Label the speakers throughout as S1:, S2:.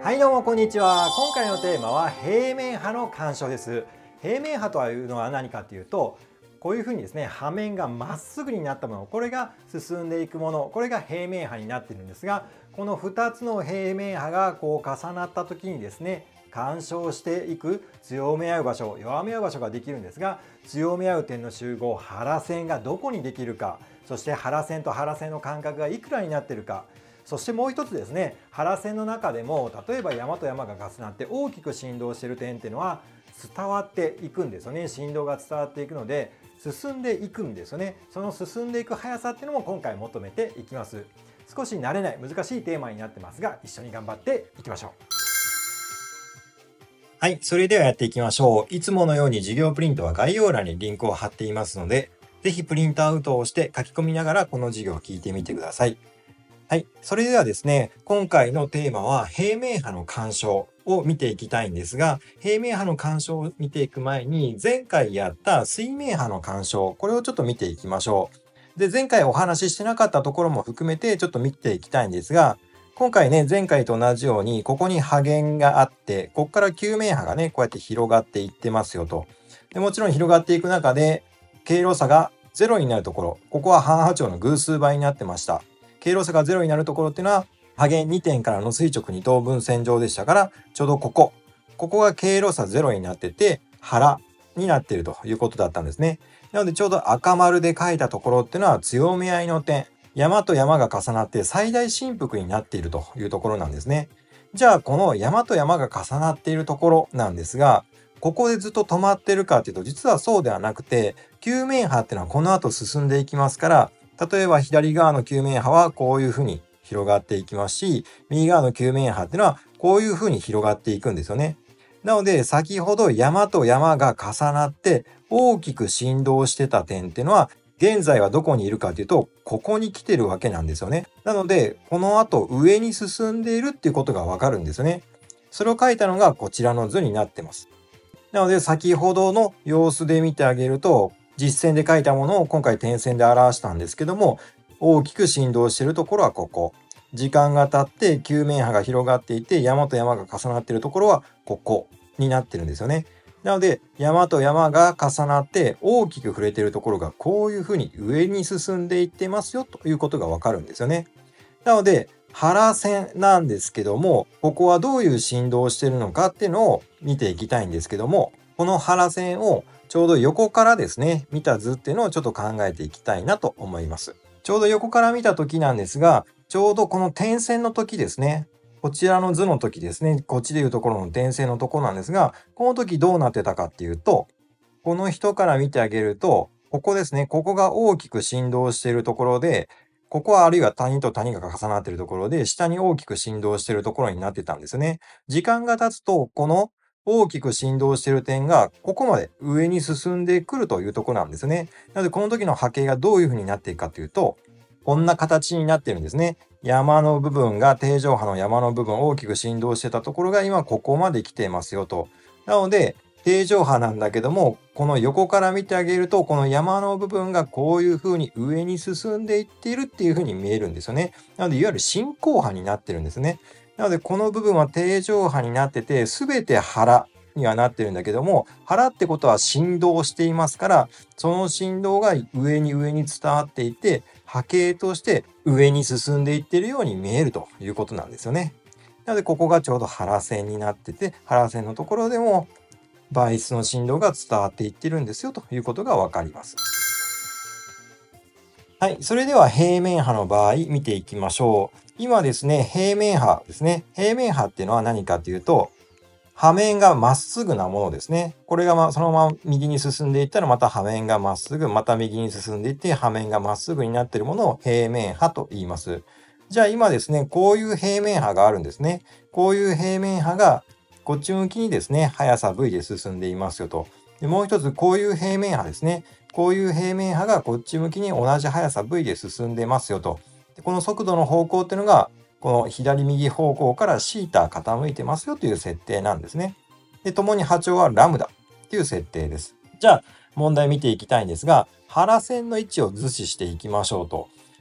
S1: はい、どうもこんにちは。今回のテーマは平面波の干渉です。平面波というのは何かというと、こういうふうにですね、波面がまっすぐになったもの、これが進んでいくもの、これが平面波になっているんですが、この2つの平面波がこう重なった時にですね、干渉していく、強め合う場所、弱め合う場所ができるんですが、強め合う点の集合、腹線がどこにできるか、そして腹線と腹線の間隔がいくらになっているか、そしてもう一つですね、腹線の中でも例えば山と山が重なって大きく振動している点っていうのは伝わっていくんですよね。振動が伝わっていくので進んでいくんですよね。その進んでいく速さっていうのも今回求めていきます。少し慣れない難しいテーマになってますが、一緒に頑張っていきましょう。はい、それではやっていきましょう。いつものように授業プリントは概要欄にリンクを貼っていますので、ぜひプリントアウトをして書き込みながらこの授業を聞いてみてください。はい。それではですね、今回のテーマは平面波の干渉を見ていきたいんですが、平面波の干渉を見ていく前に、前回やった水面波の干渉、これをちょっと見ていきましょう。で、前回お話ししてなかったところも含めてちょっと見ていきたいんですが、今回ね、前回と同じように、ここに波源があって、ここから球面波がね、こうやって広がっていってますよと。でもちろん広がっていく中で、経路差が0になるところ、ここは半波長の偶数倍になってました。経路差が0になるところっていうのは波源2点からの垂直二等分線上でしたから、ちょうどここが経路差0になってて腹になっているということだったんですね。なのでちょうど赤丸で書いたところっていうのは強め合いの点、山と山が重なって最大振幅になっているというところなんですね。じゃあこの山と山が重なっているところなんですが、ここでずっと止まってるかっていうと実はそうではなくて、球面波っていうのはこの後進んでいきますから、例えば左側の球面波はこういうふうに広がっていきますし、右側の球面波っていうのはこういうふうに広がっていくんですよね。なので先ほど山と山が重なって大きく振動してた点っていうのは現在はどこにいるかというとここに来てるわけなんですよね。なのでこの後上に進んでいるっていうことがわかるんですよね。それを書いたのがこちらの図になってます。なので先ほどの様子で見てあげると、実線で書いたものを今回点線で表したんですけども、大きく振動しているところはここ。時間が経って球面波が広がっていて山と山が重なっているところはここになってるんですよね。なので山と山が重なって大きく触れているところがこういうふうに上に進んでいってますよということがわかるんですよね。なので腹線なんですけども、ここはどういう振動をしているのかっていうのを見ていきたいんですけども、この腹線をちょうど横からですね、見た図っていうのをちょっと考えていきたいなと思います。ちょうど横から見た時なんですが、ちょうどこの点線の時ですね、こちらの図の時ですね、こっちでいうところの点線のところなんですが、この時どうなってたかっていうと、この人から見てあげると、ここですね、ここが大きく振動しているところで、ここはあるいは谷と谷が重なっているところで、下に大きく振動しているところになってたんですね。時間が経つと、この大きく振動している点が、ここまで上に進んでくるというところなんですね。なので、この時の波形がどういうふうになっていくかというと、こんな形になってるんですね。山の部分が、定常波の山の部分、大きく振動してたところが、今ここまで来てますよと。なので、定常波なんだけども、この横から見てあげると、この山の部分がこういう風に上に進んでいっているっていう風に見えるんですよね。なので、いわゆる進行波になってるんですね。なので、この部分は定常波になってて、すべて腹にはなってるんだけども、腹ってことは振動していますから、その振動が上に伝わっていて、波形として上に進んでいっているように見えるということなんですよね。なので、ここがちょうど腹線になってて、腹線のところでも、倍数の振動が伝わっていってるんですよということがわかります。はい。それでは平面波の場合見ていきましょう。今ですね、平面波ですね。平面波っていうのは何かというと、波面がまっすぐなものですね。これがそのまま右に進んでいったらまた波面がまっすぐ、また右に進んでいって波面がまっすぐになっているものを平面波と言います。じゃあ今ですね、こういう平面波があるんですね。こういう平面波がこっち向きにですね、速さ v で進んでいますよと。でもう一つ、こういう平面波ですね。こういう平面波がこっち向きに同じ速さ v で進んでますよと。でこの速度の方向っていうのが、この左右方向からシータ傾いてますよという設定なんですね。で、共に波長はラムダっていう設定です。じゃあ、問題見ていきたいんですが、腹線の位置を図示していきましょうと。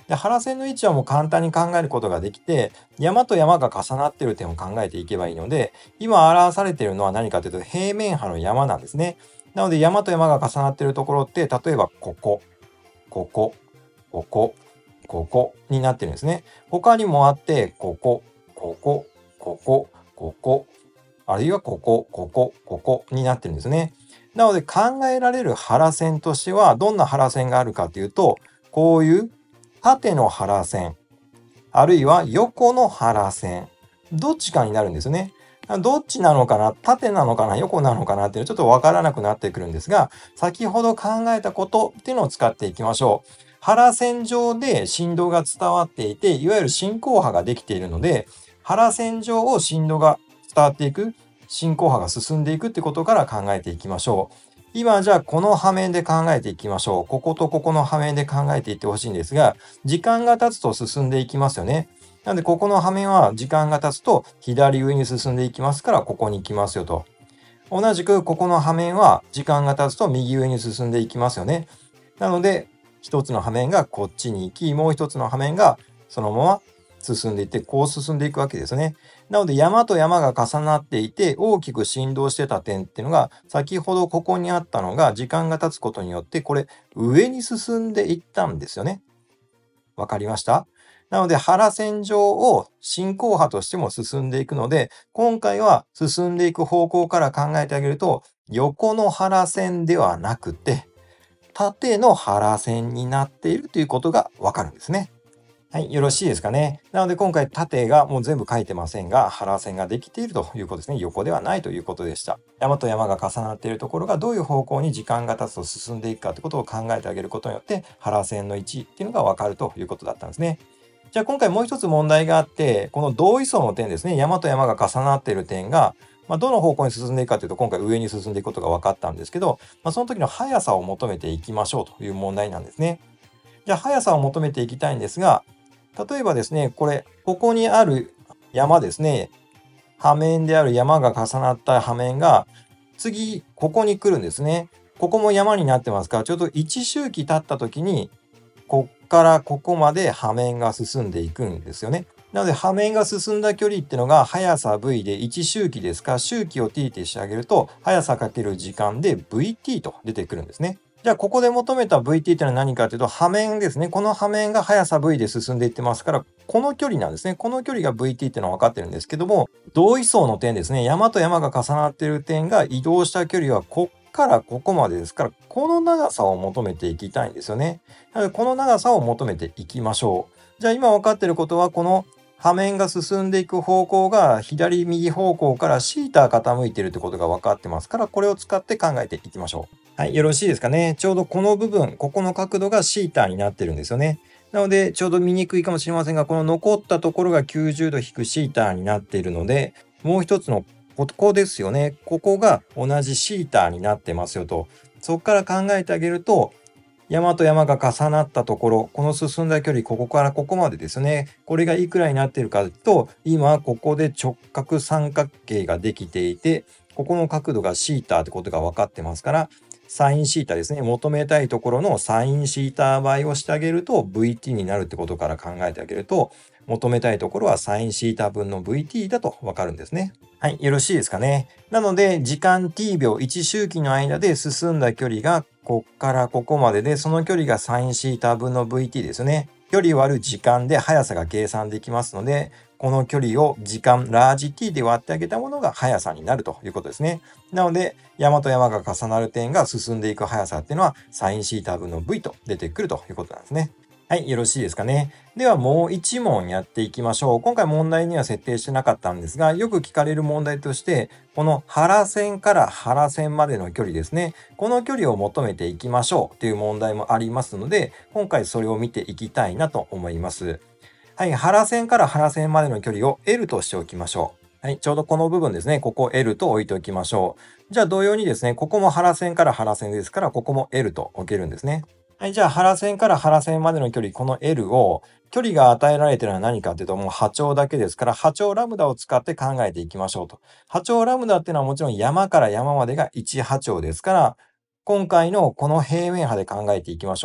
S1: で、腹線の位置はもう簡単に考えることができて、山と山が重なっている点を考えていけばいいので、今表されているのは何かというと平面波の山なんですね。なので山と山が重なっているところって、例えばここ、ここ、ここ、ここになってるんですね。他にもあって、ここ、ここ、ここ、ここ、あるいはここ、ここ、ここになってるんですね。なので考えられる腹線としては、どんな腹線があるかというと、こういう縦の腹線、あるいは横の腹線、どっちかになるんですね。どっちなのかな、縦なのかな、横なのかなっていうのはちょっとわからなくなってくるんですが、先ほど考えたことっていうのを使っていきましょう。腹線上で振動が伝わっていて、いわゆる進行波ができているので、腹線上を振動が伝わっていく、進行波が進んでいくってことから考えていきましょう。今じゃあこの波面で考えていきましょう。こことここの波面で考えていってほしいんですが、時間が経つと進んでいきますよね。なのでここの波面は時間が経つと左上に進んでいきますからここに行きますよと。同じくここの波面は時間が経つと右上に進んでいきますよね。なので一つの波面がこっちに行き、もう一つの波面がそのまま進んでいって、こう進んでいくわけですね。なので山と山が重なっていて大きく振動してた点っていうのが、先ほどここにあったのが時間が経つことによってこれ上に進んでいったんですよね。わかりました？なので腹線上を進行波としても進んでいくので、今回は進んでいく方向から考えてあげると、横の腹線ではなくて、縦の腹線になっているということがわかるんですね。はい、よろしいですかね。なので今回縦がもう全部書いてませんが、腹線ができているということですね。横ではないということでした。山と山が重なっているところがどういう方向に時間が経つと進んでいくかということを考えてあげることによって、腹線の位置っていうのがわかるということだったんですね。じゃあ今回もう一つ問題があって、この同位相の点ですね、山と山が重なっている点が、どの方向に進んでいくかというと、今回上に進んでいくことが分かったんですけど、その時の速さを求めていきましょうという問題なんですね。じゃあ速さを求めていきたいんですが、例えばですね、ここにある山ですね、波面である山が重なった波面が、次、ここに来るんですね。ここも山になってますから、ちょうど1周期経った時に、こっからここまで波面が進んでいくんですよね。なので波面が進んだ距離っていうのが速さ v で1周期ですから、周期を t ってしてあげると、速さかける時間で vt と出てくるんですね。じゃあ、ここで求めた VT っていうのは何かというと、波面ですね。この波面が速さ V で進んでいってますから、この距離なんですね。この距離が VT っていうのは分かってるんですけども、同位相の点ですね。山と山が重なっている点が移動した距離はこっからここまでですから、この長さを求めていきたいんですよね。なので、この長さを求めていきましょう。じゃあ、今分かってることは、この波面が進んでいく方向が左右方向からシータ傾いているってことが分かってますから、これを使って考えていきましょう。はい、よろしいですかね。ちょうどこの部分、ここの角度がシータになってるんですよね。なので、ちょうど見にくいかもしれませんが、この残ったところが90度引くシータになっているので、もう一つのここですよね。ここが同じシータになってますよと。そこから考えてあげると、山と山が重なったところ、この進んだ距離、ここからここまでですね。これがいくらになっているかというと、今ここで直角三角形ができていて、ここの角度がシータってことが分かってますから、サインシータですね。求めたいところのサインシータ倍をしてあげると VT になるってことから考えてあげると、求めたいところはサインシータ分の VT だと分かるんですね。はい、よろしいですかね。なので、時間 t 秒1周期の間で進んだ距離がこっからここまでで、その距離がサインシータ分の VT ですね。距離割る時間で速さが計算できますので、この距離を時間ラージ t で割ってあげたものが速さになるということですね。なので、山と山が重なる点が進んでいく速さっていうのは、サインシータ分の v と出てくるということなんですね。はい、よろしいですかね。ではもう一問やっていきましょう。今回問題には設定してなかったんですが、よく聞かれる問題として、この腹線から腹線までの距離ですね。この距離を求めていきましょうという問題もありますので、今回それを見ていきたいなと思います。はい、腹線から腹線までの距離を L としておきましょう。はい、ちょうどこの部分ですね。ここを L と置いておきましょう。じゃあ同様にですね、ここも腹線から腹線ですから、ここも L と置けるんですね。はい、じゃあ腹線から腹線までの距離、この L を、距離が与えられているのは何かというと、もう波長だけですから、波長ラムダを使って考えていきましょうと。波長ラムダっていうのはもちろん山から山までが1波長ですから、今回のこの平面波で考えていきましょう。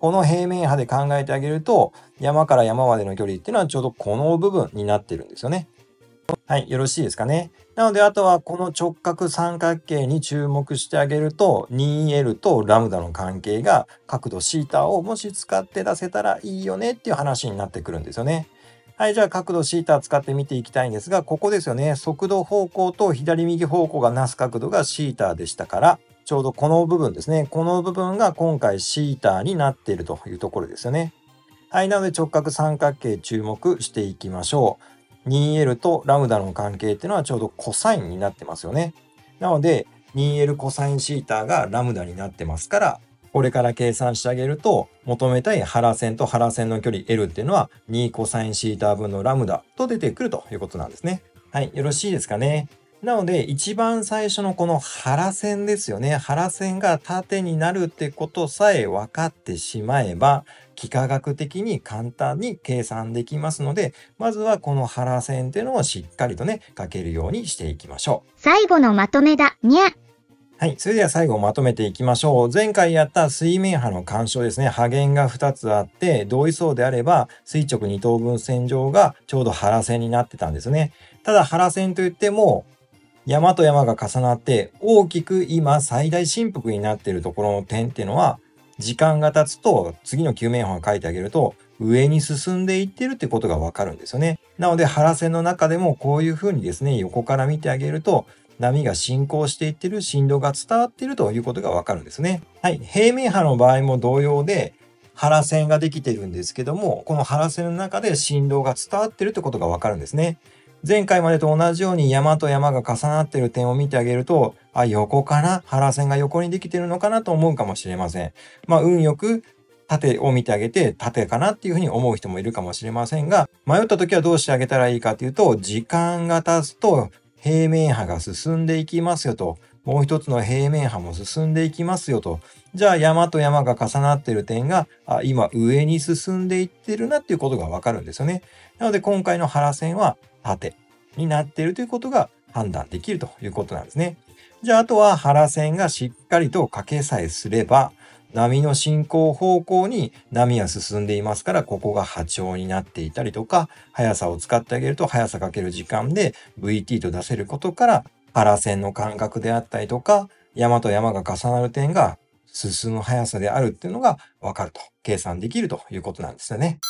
S1: この平面波で考えてあげると、山から山までの距離っていうのはちょうどこの部分になってるんですよね。はい、よろしいですかね。なので、あとはこの直角三角形に注目してあげると、2L とラムダの関係が角度 θ をもし使って出せたらいいよねっていう話になってくるんですよね。はい、じゃあ角度 θ 使って見ていきたいんですが、ここですよね。速度方向と左右方向がなす角度が θ でしたから、ちょうどこの部分ですね。この部分が今回 θ になっているというところですよね。はい、なので直角三角形注目していきましょう。2L とラムダの関係っていうのはちょうどコサインになってますよね。なので 2L コサイン θ がラムダになってますから、これから計算してあげると、求めたい腹線と腹線の距離 L っていうのは2コサイン θ 分のラムダと出てくるということなんですね。はい、よろしいですかね。なので一番最初のこの腹線ですよね。腹線が縦になるってことさえ分かってしまえば、幾何学的に簡単に計算できますので、まずはこの腹線っていうのをしっかりとね、書けるようにしていきましょう。
S2: 最後のまとめだ、にゃ。
S1: はい。それでは最後まとめていきましょう。前回やった水面波の干渉ですね。波源が2つあって、同位相であれば、垂直二等分線上がちょうど腹線になってたんですね。ただ腹線といっても、山と山が重なって大きく今最大振幅になっているところの点っていうのは、時間が経つと次の球面波を書いてあげると上に進んでいってるってことがわかるんですよね。なので腹線の中でもこういうふうにですね、横から見てあげると波が進行していってる、振動が伝わっているということがわかるんですね。はい。平面波の場合も同様で腹線ができてるんですけども、この腹線の中で振動が伝わってるってことがわかるんですね。前回までと同じように山と山が重なっている点を見てあげると、横かな、腹線が横にできているのかなと思うかもしれません。運よく縦を見てあげて、縦かなっていうふうに思う人もいるかもしれませんが、迷った時はどうしてあげたらいいかというと、時間が経つと平面波が進んでいきますよと、もう一つの平面波も進んでいきますよと、じゃあ山と山が重なっている点が、今上に進んでいってるなっていうことがわかるんですよね。なので今回の腹線は縦になっているということが判断できるということなんですね。じゃああとは腹線がしっかりとかけさえすれば、波の進行方向に波は進んでいますから、ここが波長になっていたりとか、速さを使ってあげると速さかける時間で VT と出せることから、腹線の間隔であったりとか、山と山が重なる点が進む速さであるっていうのがわかると、計算できるということなんですよね。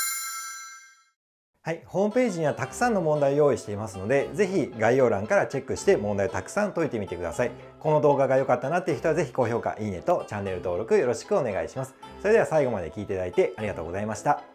S1: はい、ホームページにはたくさんの問題を用意していますので、ぜひ概要欄からチェックして問題をたくさん解いてみてください。この動画が良かったなっていう人はぜひ高評価、いいねとチャンネル登録よろしくお願いします。それでは最後まで聞いていただいてありがとうございました。